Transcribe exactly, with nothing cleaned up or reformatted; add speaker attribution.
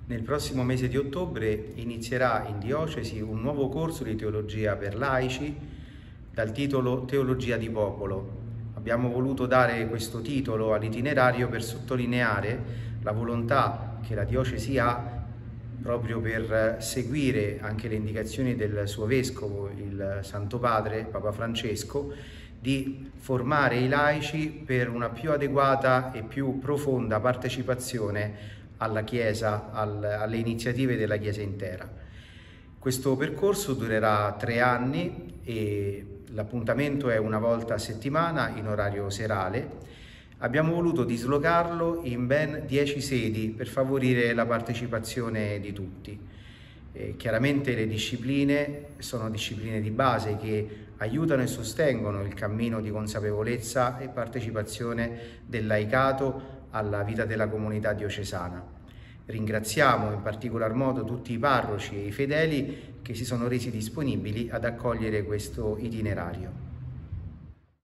Speaker 1: Nel prossimo mese di ottobre inizierà in diocesi un nuovo corso di teologia per laici dal titolo Teologia di Popolo. Abbiamo voluto dare questo titolo all'itinerario per sottolineare la volontà che la diocesi ha proprio per seguire anche le indicazioni del suo vescovo, il Santo Padre, Papa Francesco, di formare i laici per una più adeguata e più profonda partecipazione alla Chiesa, alle iniziative della Chiesa intera. Questo percorso durerà tre anni e l'appuntamento è una volta a settimana in orario serale. Abbiamo voluto dislocarlo in ben dieci sedi per favorire la partecipazione di tutti. Eh, chiaramente le discipline sono discipline di base che aiutano e sostengono il cammino di consapevolezza e partecipazione del laicato alla vita della comunità diocesana. Ringraziamo in particolar modo tutti i parroci e i fedeli che si sono resi disponibili ad accogliere questo itinerario.